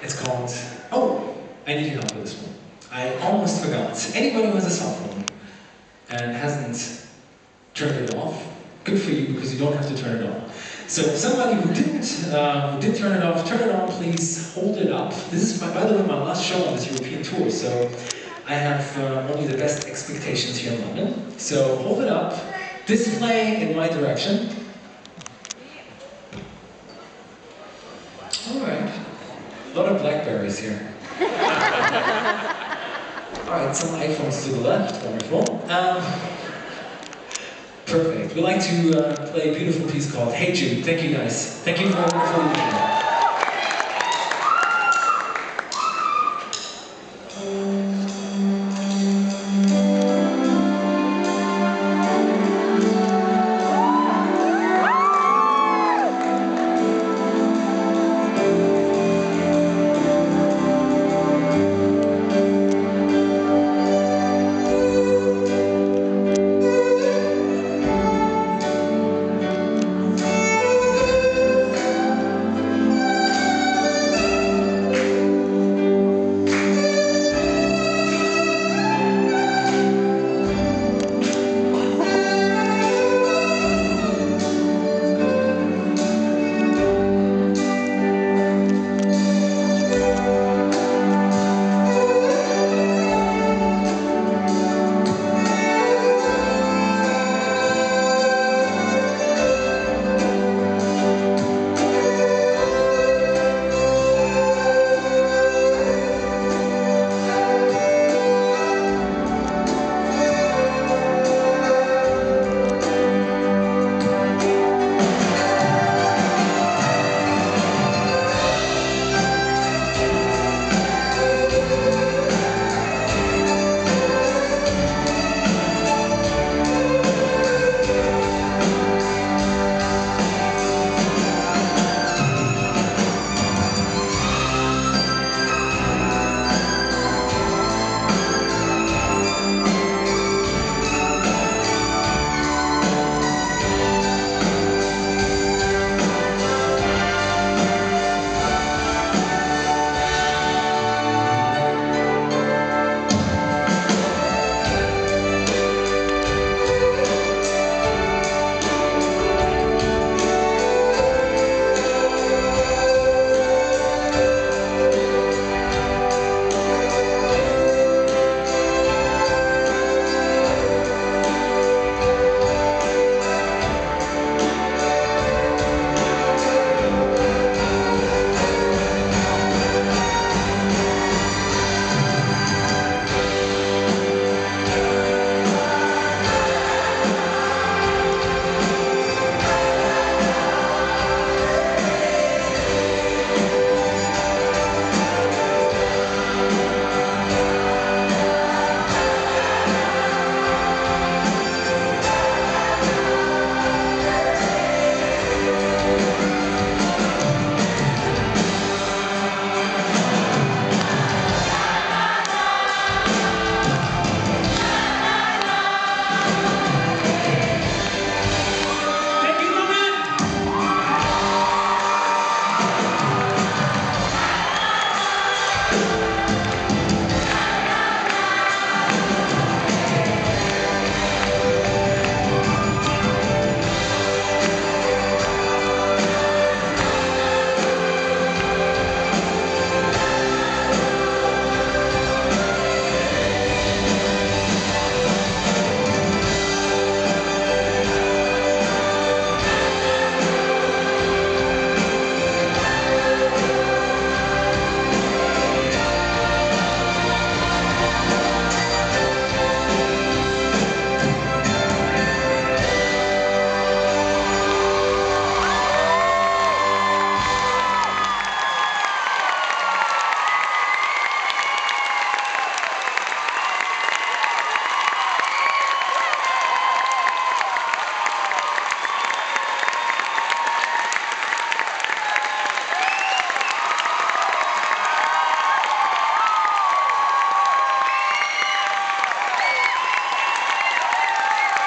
It's called, oh, I need your help with this one. I almost forgot. Anybody who has a cell phone and hasn't turned it off, good for you because you don't have to turn it on. So somebody who did turn it off, turn it on please, hold it up. This is, by the way, my last show on this European tour, so I have only the best expectations here in London. So hold it up, display in my direction. All right, a lot of Blackberries here. All right, some iPhones to the left, wonderful. Perfect. We like to play a beautiful piece called Hey Jude. Thank you guys. Thank you for being here.